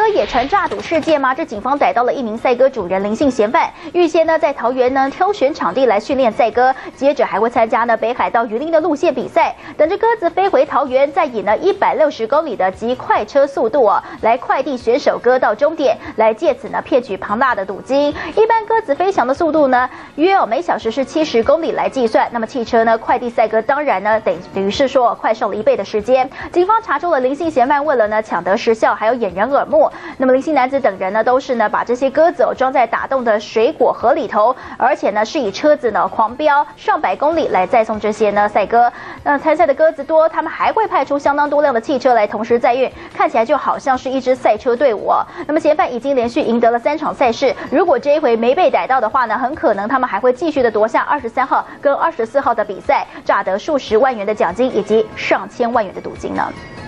哥也传诈赌事件吗？这警方逮到了一名赛鸽主人林姓嫌犯，预先呢在桃园呢挑选场地来训练赛鸽，接着还会参加呢北海道云林的路线比赛，等着鸽子飞回桃园，再以呢160公里的极快车速度来快递选手鸽到终点，来借此呢骗取庞大的赌金。一般鸽子飞翔的速度呢约每小时是70公里来计算，那么汽车呢快递赛鸽当然呢等于是说快上了1倍的时间。警方查出了林姓嫌犯为了呢抢得时效，还有掩人耳目。那么林姓男子等人呢都是呢把这些鸽子装在打洞的水果盒里头，而且呢是以车子呢狂飙上百公里来载送这些呢赛鸽。参赛的鸽子多，他们还会派出相当多辆的汽车来同时载运，看起来就好像是一支赛车队伍。那么嫌犯已经连续赢得了3场赛事，如果这一回没被逮到的话呢，很可能他们还会继续的夺下23号跟24号的比赛，榨得数十万元的奖金以及上千万元的赌金呢。